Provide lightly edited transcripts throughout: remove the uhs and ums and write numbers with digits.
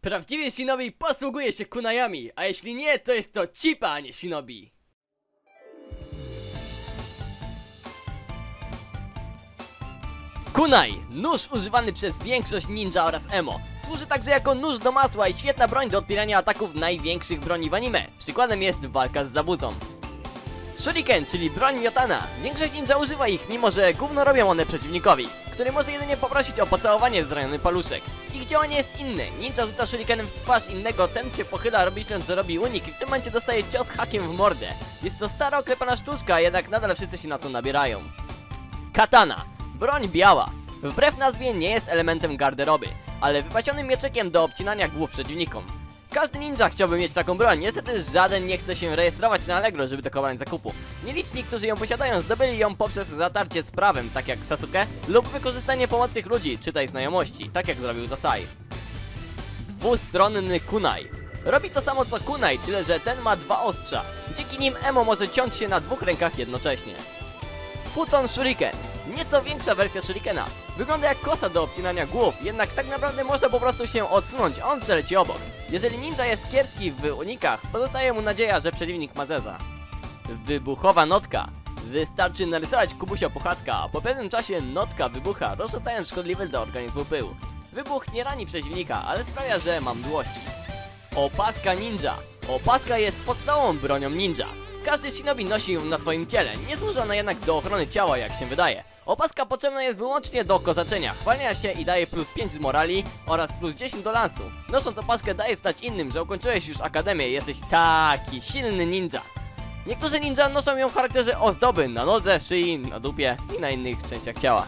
Prawdziwy shinobi posługuje się kunajami, a jeśli nie, to jest to chipa, a nie shinobi. Kunai, nóż używany przez większość ninja oraz emo. Służy także jako nóż do masła i świetna broń do odpierania ataków największych broni w anime. Przykładem jest walka z Zabuzą. Shuriken, czyli broń miotana. Większość ninja używa ich, mimo że gówno robią one przeciwnikowi, który może jedynie poprosić o pocałowanie zraniony paluszek. Ich działanie jest inne. Ninja rzuca shurikenem w twarz innego, ten się pochyla, myśląc, że robi unik i w tym momencie dostaje cios hakiem w mordę. Jest to stara oklepana sztuczka, jednak nadal wszyscy się na to nabierają. Katana. Broń biała. Wbrew nazwie nie jest elementem garderoby, ale wypasionym mieczykiem do obcinania głów przeciwnikom. Każdy ninja chciałby mieć taką broń, niestety żaden nie chce się rejestrować na Allegro, żeby dokonać zakupu. Nieliczni, którzy ją posiadają, zdobyli ją poprzez zatarcie z prawem, tak jak Sasuke, lub wykorzystanie pomocnych ludzi, czytaj znajomości, tak jak zrobił Dasai. Dwustronny kunai. Robi to samo co kunai, tyle że ten ma dwa ostrza. Dzięki nim emo może ciąć się na dwóch rękach jednocześnie. Futon Shuriken. Nieco większa wersja shurikena. Wygląda jak kosa do obcinania głów, jednak tak naprawdę można po prostu się odsunąć, on przeleci obok. Jeżeli ninja jest kiepski w unikach, pozostaje mu nadzieja, że przeciwnik ma zeza. Wybuchowa notka. Wystarczy narysować Kubusio Puchatka, a po pewnym czasie notka wybucha, rozrzucając szkodliwy dla organizmu pył. Wybuch nie rani przeciwnika, ale sprawia, że ma mdłości. Opaska ninja. Opaska jest podstawową bronią ninja. Każdy shinobi nosi ją na swoim ciele, nie służy ona jednak do ochrony ciała, jak się wydaje. Opaska potrzebna jest wyłącznie do kozaczenia, chwalenia się i daje plus 5 z morali oraz plus 10 do lansu. Nosząc opaskę daje znać innym, że ukończyłeś już akademię i jesteś taki silny ninja. Niektórzy ninja noszą ją w charakterze ozdoby na nodze, szyi, na dupie i na innych częściach ciała.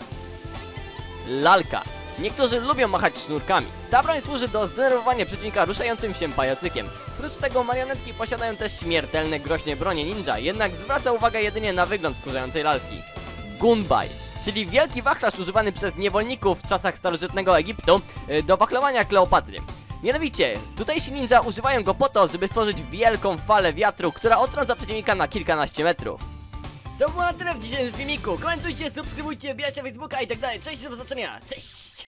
Lalka. Niektórzy lubią machać sznurkami. Ta broń służy do zdenerwowania przeciwnika ruszającym się pajacykiem. Prócz tego marionetki posiadają też śmiertelne groźne bronie ninja, jednak zwraca uwagę jedynie na wygląd wkurzającej lalki. Gunbai, czyli wielki wachlarz używany przez niewolników w czasach starożytnego Egiptu do wachlowania Kleopatry. Mianowicie, tutejsi ninja używają go po to, żeby stworzyć wielką falę wiatru, która odtrąca przeciwnika na kilkanaście metrów. To było na tyle w dzisiejszym filmiku. Komentujcie, subskrybujcie, wbijajcie Facebooka i tak dalej. Cześć, do zobaczenia. Cześć!